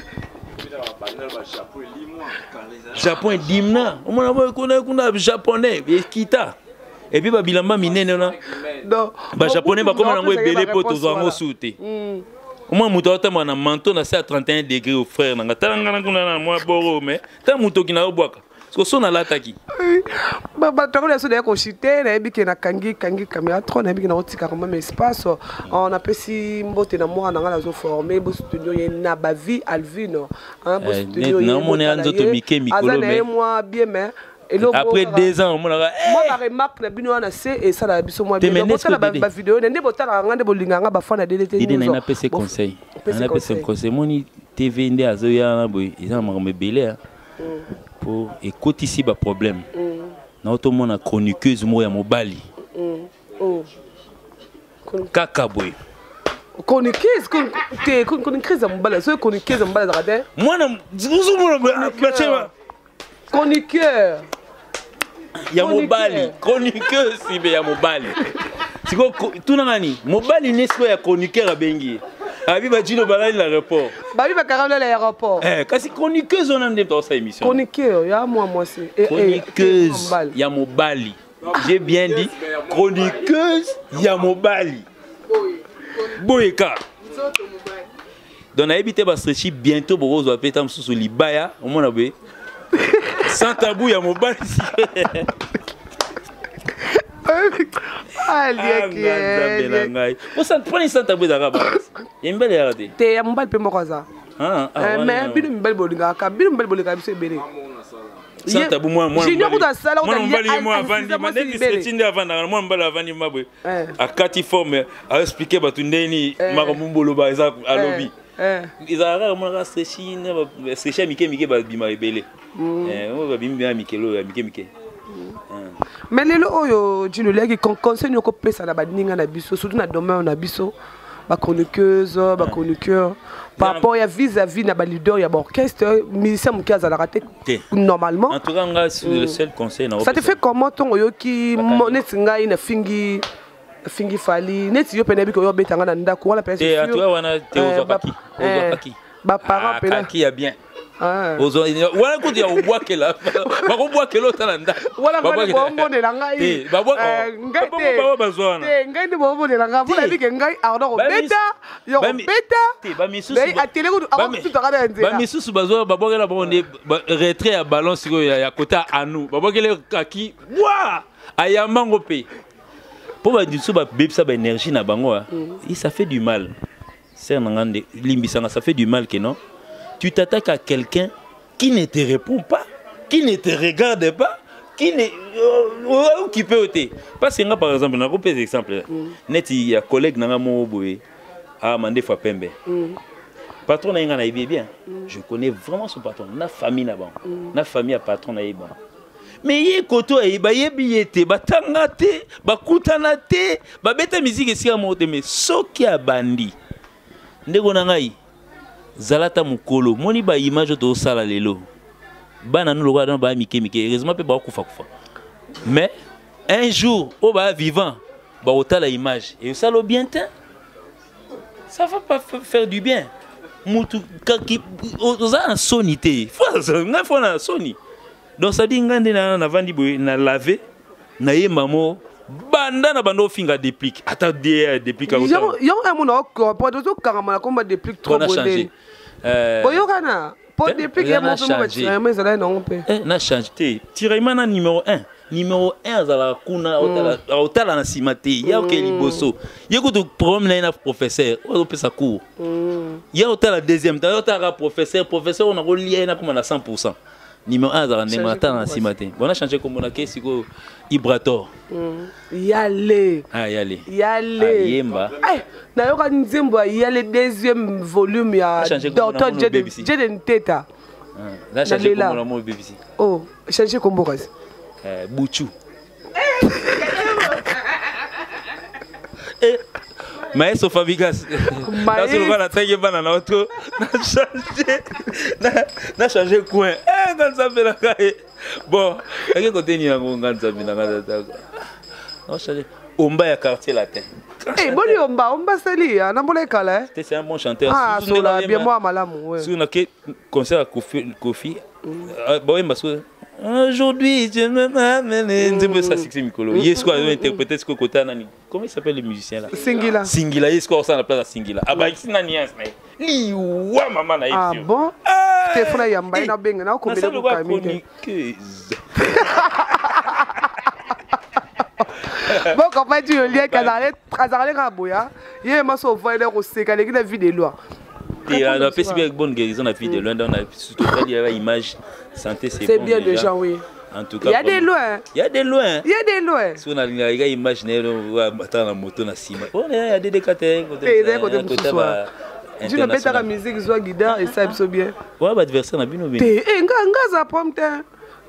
B: Japon dimna o mona boy kuna kuna japonais kita et puis ba bilamba minene na
A: non
B: ba japonais ba comme nango ebele po tozango souté au moins muto ata mwana manteau na c'est à trente et un degrés au frère nanga talanga na kuna na moi boro mais ta muto kina obwaka parce que so na lataki
A: ba ba toko na so de ko chité na ebiki na kangi kangi caméra trop na ebiki na otika comme même espace on a pesi mbote na moi nanga la zo formé bo studio ye na ba vie alvino hein bo studio ye
B: na mona nzoto mike mikolo mais
A: moi bien mais
B: après deux ans moi
A: la remarque na bino na c'est et ça la biso moi bien botala ba vidéo ndé botala ngande bolinganga ba fana D D T
B: news na pc conseil na pc conseil moni T V ndé azo ya na boy ils ont makambe belé pour écouter ici ba problème na auto mona chroniqueuse mo ya mobali kaka boy
A: chroniqueuse te chroniqueuse ya mobali so chroniqueuse ya mobali zakate
B: mwana zuzu mona bachema
A: chroniqueur
B: ya mobali chroniqueur sibe ya mobali siko tunangani mobali nesko ya chroniqueur abengi abi ba dino balali l'aéroport
A: ba bi ba karalo l'aéroport
B: eh kasi chroniqueuse on a ndé dans sa émission
A: chroniqueur ya moi moi c'est
B: chroniqueuse ya mobali j'ai bien dit chroniqueuse ya mobali boyeka donc na ebité ba stretchi bientôt bozo apeta msusu libaya au mona be sans tabou ya mobali
A: ali
B: aki o sans prenez sans tabou da raba yembele ya te
A: te ya mobali pe mokoza
B: ah ah
A: mais bino mbali bolinga ka bino mbali bolinga biso ebele
B: sans tabou moi moi
A: junior kuta sala
B: moi mbali moi avandi madame stretchi ndi avanda moi mbali avandi mabwe akati forme a expliquer batu ndeni makambo mbolo ba eza alobi Ils ont rarement séché, séché Mickey Mickey Bima Ebele. On va bien Mickey Lo, Mickey Mickey.
A: Mais les lois, tu le dis, quand conseil nous coupe ça, la badinga na biso, surtout na domaine na biso, ba chroniqueuse, ba chroniqueur. Par rapport à vis-à-vis na ba leader, il y a orchestre, musicien qui a raté normalement.
B: En tout cas, on c'est le seul conseil.
A: Ça te fait comment ton yo qui monnaie singa ina fingi fingi fali, net yo penebi ko yo betanga na ndako wala pesa.
B: Et en tout cas, on a Théo Zopaki. Zopaki.
A: Ba parents pela.
B: Qui a bien. Ah. Voilà quand il y a au bois qu'elle a. Bah au bois qu'elle a talanda.
A: Voilà quand il bon bon de la ngai. Bah bois. Ngai te. Bah besoin. Te ngai te bon bon de la ngai. Voilà dit que ngai ardo beta. Yo beta. Te ba misu. Bah à télé ko avant tout regarder nzela. Bah
B: misu besoin bah bois là bon retrait à ballon sur ya côté à nous. Bah bois qu'elle kaki. Wa! Ayamango pe. Pour ba du ba bebsa ba énergie na bango. Ça fait du mal. C'est ngande limbisanga ça fait du mal que non. Tu t'attaques à quelqu'un qui ne te répond pas, qui ne te regarde pas, qui ne euh, qui peut être. Parce que par exemple, on a des exemples. Net il y a collègue nanga mo boye a mandé fois pembe. Patron na ngana ibi bien. Je connais vraiment son patron. Na famille na ban. Na famille a patron na iba. Mais yé koto e ba yebi yete ba tangate, ba kutana te, ba beta musique esi a mote mais soki a bandi. Ndeko na ngai Zalata mukolo, moni ba image de sala lelo. Bana nous le dans ba mike mike, heureusement pe ba kufa kufa. Mais un jour, au ba vivant, ba ota la image et ça le bien temps. Ça va pas faire du bien. Mutu qui oza en sonité. Faut nga faut na soni. Donc ça dit ngande na na vandi boy na laver na ye mamo banda na bando finga déplique. Attends des déplique à
A: autant. Yo yo mon ko pas de tout carrément combat déplique trop bonné. Euh Boyokana, pour déplique mon peu mais ça là non peut.
B: Eh na changé. Tiraima na numéro un. Numéro un za la kuna otala otala na simate. Ya ke liboso. Yeko to problème na professeur. O peut ça court. Ya otala deuxième, ta otala professeur, professeur on a relié na comme na cent pour cent. Numéro un za na matin na simate. Bon a changé comme on a que siko Ibrator.
A: Yale.
B: Ah yale.
A: Yale.
B: Yemba.
A: Eh, na yoka nzembo yale deuxième volume ya Docteur Jeden Teta.
B: Là changé comme mon B B C.
A: Oh, changé comme Boraz.
B: Euh Bouchou. Eh Maestro Fabigas. Là sur le bas la taille banana auto. Na changé. Na changé coin. Eh quand ça fait la caille. Bon, quel côté ni ngo nganza bina ngata. Non changé. Omba ya quartier latin.
A: Eh boni Omba, Omba sali na mbola kala.
B: C'est un bon chanteur.
A: Ah, so la bien moi malamu ouais.
B: Sur na ke concert à Kofi Kofi. Bon parce aujourd'hui je me m'amène nzembo ça six mikolo. Yes quoi interpréter ce que kota nani. Comment il s'appelle le musicien là?
A: Singila.
B: Singila, yes quoi ça la place à Singila. Ah bah ici nani hein. Li wa maman na ici.
A: Ah bon? Stéphane Yamba na benga na ko mbele ko kamite. Bon, quand tu le lien, Kazaré, Kazaré Raboya, il y a un morceau de voix au sec, avec la vie de loi.
B: Et on a fait une bonne guérison, la vie de loi, on a surtout il y a l'image santé,
A: c'est bien déjà, oui.
B: En tout cas,
A: il y a des lois.
B: Il y a des lois.
A: Il y a des lois.
B: Si on a imaginé, on va mettre la moto dans ciment. On a des décatins.
A: Tu ne peux pas la musique, soit guidard et ça est bien.
B: Ouais, bah, adversaire, on a bien oublié.
A: Eh, nga nga za pomme terre.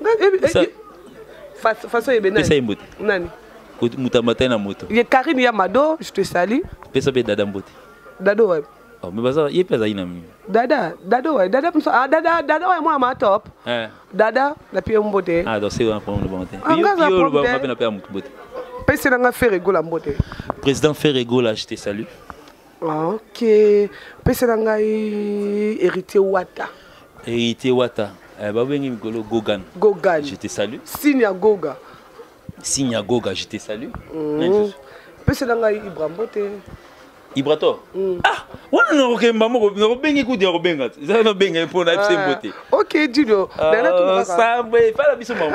A: Façon est bien.
B: Ça est mbote.
A: Nani.
B: Mutamata na moto.
A: Il y a Karine Yamado, je te salue.
B: Pesa be dada mbote.
A: Dado ouais.
B: Oh mais baza il pesa ina mi.
A: Dada, dado ouais, dada ah dada dada ouais moi ma top.
B: Eh.
A: Dada la pied mbote.
B: Ah donc c'est un problème de bonté.
A: Yo yo
B: ba pa na pa mbote.
A: Pesa nga Ferrego la mbote.
B: Président Ferrego là je te salue.
A: OK. Pesa nga héritier Wata.
B: Héritier Wata. Eh ba bengi mikolo Gogan.
A: Gogan.
B: Je te salue.
A: Sinya Goga.
B: Sinya Goga, je te salue.
A: Pesa nga Ibrambote.
B: Ibrato. Ah, on n'a aucun maman, on n'a pas écouté au benga. Ça n'a pas bien pour la petite beauté.
A: OK, Dido.
B: Ça va pas la biso maman.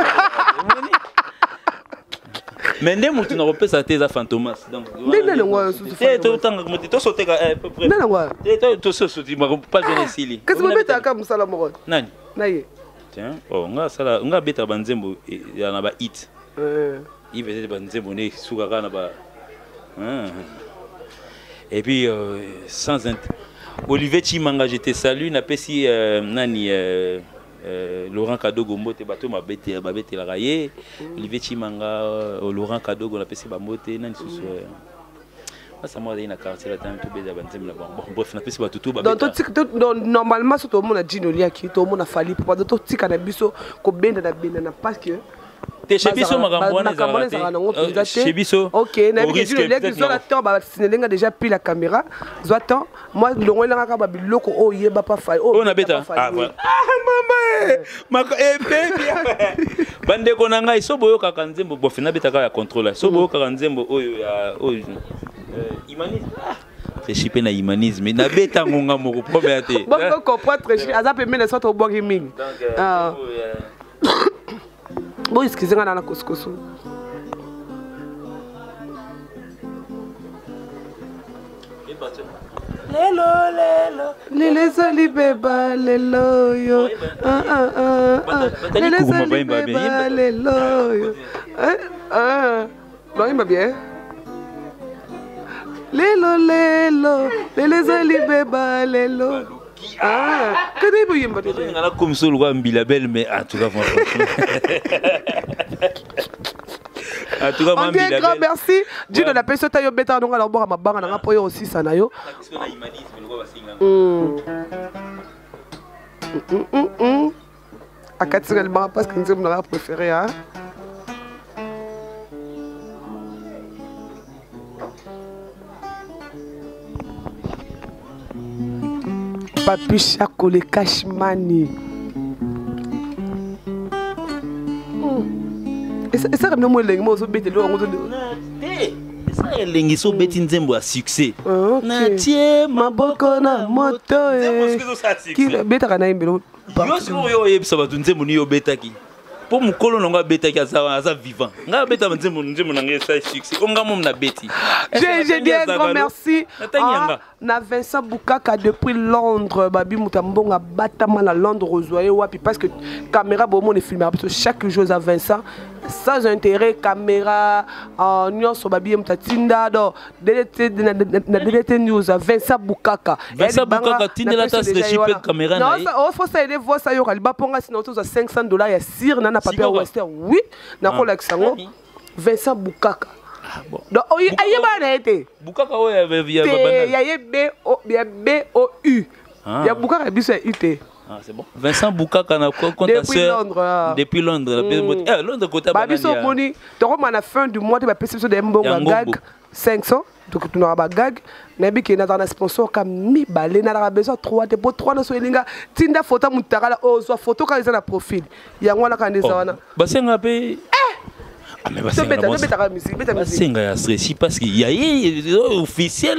B: Mais ndé mutu na repesa teza fantomas. Donc.
A: Ndé na ngwa sutu.
B: Eh to tanga mutu to sote ka eh peu près.
A: Ndé na ngwa.
B: Eh to to so sote ma pas bien sili.
A: Qu'est-ce que vous mettez aka musala moko?
B: Nani?
A: Naye.
B: Tiens, oh nga sala nga beta banzembo ya na ba hit.
A: Euh.
B: Il faisait banzembo ne suka kana ba. Et puis, euh, sans int... Olivier Chimanga, je te salue. Napesi euh, nani euh, euh, Laurent Kadogo mbote bato mabete mabete la raye. Olivier Chimanga, euh, Laurent Kadogo napesi ba mbote nani susu. Ça m'a dit na quartier là tant tout beza banzem là bon bref napesi ba tutu ba.
A: Donc normalement sur tout le monde a dit no liaki, tout le monde a fallu pour pas tout tika na biso ko benda na benda na parce que
B: te chebiso magambwana za chebiso
A: OK na biso le liaki zo la temps ba sinelenga déjà pris la caméra zo temps moi longo lenga ka ba biloko o yeba pa fa
B: o na beta ah maman mako e baby bande ko na ngai so boyo ka kanzembo bo fina beta ka ya contrôle so boyo ka kanzembo oyo ya oyo humanisme c'est chipé na humanisme na beta ngonga moko problème te
A: bon on comprend très cher azap mena so to bogi ming ah bon excusez-moi na couscous lelo lelo lele zoli beba lelo yo ah ah ah lele zoli beba lelo yo ah non il m'a bien lelo lelo lele zoli beba lelo ah que des bouillons pas
B: ngala comme ça le mbila belle mais en tout cas franchement en tout cas
A: mbila grand merci Dieu na pesa tayo beta ndonga la boka mabanga na ngapo aussi sana yo akatsika le banga parce que nous avons préféré hein. Papi Chako le Cashmani. Et ça, comme nous, les gens, ils ont bêté l'eau.
B: Ça, les gens ont bêté nzembo à succès.
A: Na tie maboko na moto. Qui bêta kana imbelo.
B: Yo so yo yebisa batu nzembo ni yo bêta ki. Pour mon colon on va bêta ki asa vivant. Nga bêta nzembo nzembo na ngesa succès. Onga mom na bêti.
A: J'ai dit un grand merci. Na Vincent Boukaka depuis Londres, babi mutambonga batama na Londres rezoyer wapi parce que caméra bomo ne filmer chaque jour à Vincent sans intérêt caméra en nyonso babi mutatinda do D D T news Vincent Boukaka
B: Vincent Boukaka tinda la tasse de chipper caméra
A: non ça faut ça aider voir ça yo kaliba ponga sinon tous à cinq cents dollars ya sir na na papier western oui na collection Vincent Boukaka.
B: Bon.
A: Donc, il y a pas été.
B: Boukaka ouais via
A: il y a B O B O U. Il y a Boukaka bis U T.
B: Ah c'est bon. Vincent Boukaka na compte
A: depuis Londres.
B: Depuis Londres. Eh Londres côté
A: ba biso moni. Donc à la fin du mois de la perception de mbonga gag cinq cents. Donc tu n'auras pas gag. Nabi qui est dans un sponsor comme mi balé na besoin trois te pour trois na so elinga tinda photo mutakala o so photo quand ils ont la profil. Il y a ngwana kanisa wana.
B: Ba senga pe ah mais
A: c'est bête, c'est bête la musique, bête la musique.
B: C'est un stress parce qu'il y a officiel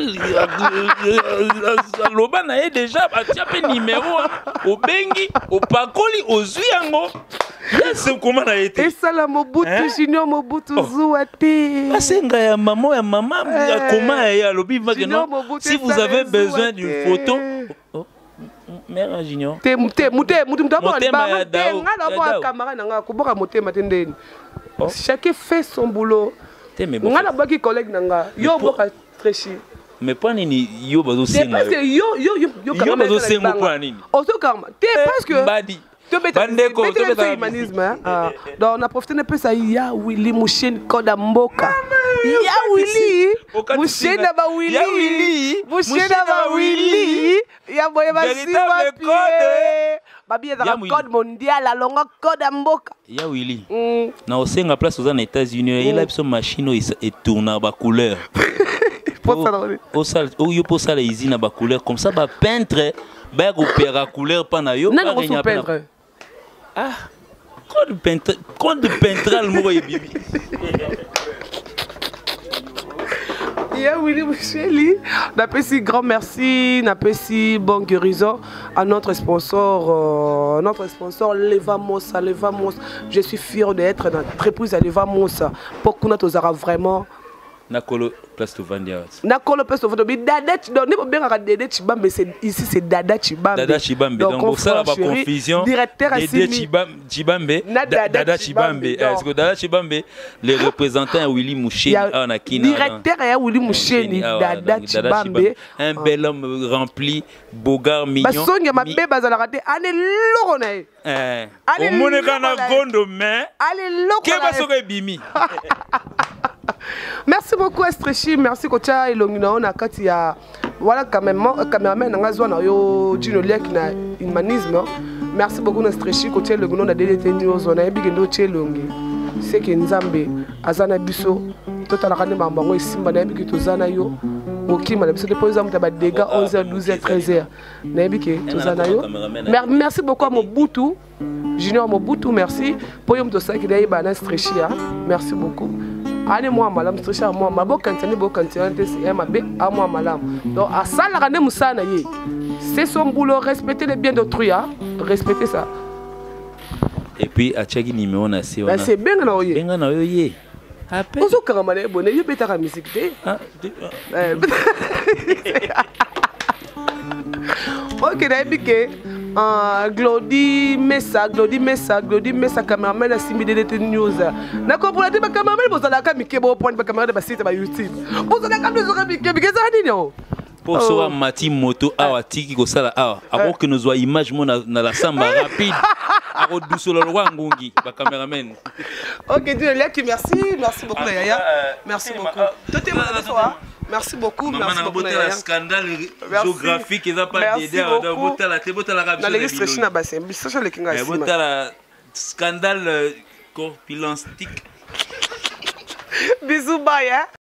B: loba na déjà ba numéro au bengi au pakoli au zuyango. C'est comment a été.
A: Et ça la Mobutu Junior Mobutu Zouati.
B: Ah c'est un maman et maman comment ya lobi va que non. Si vous avez besoin d'une photo mère Junior.
A: Te te mute mute mutaba ba te ngala ba caméra na nga ko boka motema tendeni. Chacun fait son boulot. On a d'abord qui collègue nanga. Yo boka trechi.
B: Mais pas nini yo bazo senga.
A: Parce que yo yo yo yo
B: yo bazo senga pas nini.
A: Oso karma. Te parce que
B: badi.
A: Bande ko to beta humanisme hein. Donc on a profité un peu ça ya Willy Mouchen Koda Mboka. Ya Willy. Mouchen ba Willy. Ya Willy. Mouchen ba Willy. Ya boye ba si ba pied. Babi est dans le code mondial, la longue code à Mboka.
B: Ya Willy. Na osenga place aux États-Unis, il a une machine et tourne à ba couleur. Au sal, au yo pour ça les usines à ba couleur comme ça ba peintre, ba opéra couleur pas na yo.
A: Non non peintre.
B: Ah. Code peintre, code peintre le mot est bibi.
A: Yeah, Willy Moucheli, n'apprécie grand merci, n'apprécie bonne guérison à notre sponsor, euh, notre sponsor Leva Mossa, Leva Mossa. Je suis fier d'être dans l'entreprise à Leva Mossa. Pour que nous vraiment
B: Nakolo place to Vandia.
A: Nakolo place to Vandia. Mais Dada Chibambe, ne peut bien regarder Dada Chibambe, c'est ici c'est Dada Chibambe.
B: Dada Chibambe. Donc pour ça la confusion.
A: Directeur
B: Dada Chibambe. Dada Chibambe. Est-ce que Dada Chibambe, le représentant Willy Moucheni en Akina.
A: Directeur est Willy Moucheni. Dada Chibambe.
B: Un bel homme rempli, bogar mignon.
A: Basonga ma bébé bazala raté. Allez lorona.
B: Eh. Au monde kana gondo mais.
A: Allez lorona.
B: Ke basoka bimi.
A: Merci beaucoup Estrechi, merci Kocha Elongina on a katia voilà quand même cameraman nga zona yo Dino Liek na humanisme. Merci beaucoup Estrechi Kocha Elongina na D D T News on a bigendo chelongi. C'est que Nzambe azana biso total kana mambango isimba na biki tozana yo okima na biso de poser mutaba dégâts onze heures douze heures treize heures. Na biki tozana yo. Merci beaucoup à Mobutu Junior Mobutu, merci pour yom to ça qui d'ailleurs bana Estrechi. Merci beaucoup. Allez moi malam Estrechi moi ma bo kantani bo kantani c'est ma bé à moi malam. Donc à ça la rane musana yi. C'est son boulot, respecter les biens d'autrui, hein? Respecter ça.
B: Et puis à Tchagi numéro na si on a.
A: C'est bien na oye.
B: Bien na oye.
A: Après. On se caramane bonne, il peut ta musique té. Ah. Ok, d'ailleurs que Glody Messa, Glody Messa, Glody Messa cameraman a simbi D D T News. Na comprendre te ba cameraman bo zala ka mike bo point ba cameraman ba site ba YouTube. Bo zala ka zo ka mike bike za ni no.
B: Pour ça mati moto awa tiki ko sala awa. Avant que nous voit image mo na la samba rapide. Aro douce le roi ngongi ba cameraman.
A: Ok, Dieu là qui merci, merci beaucoup Yaya. Merci beaucoup. Toi t'es mal toi. Merci beaucoup, merci beaucoup.
B: Un scandale géographique, ils n'ont pas d'idée.
A: Dans l'expression, c'est un
B: scandale corpulentique.
A: Bisous, bye.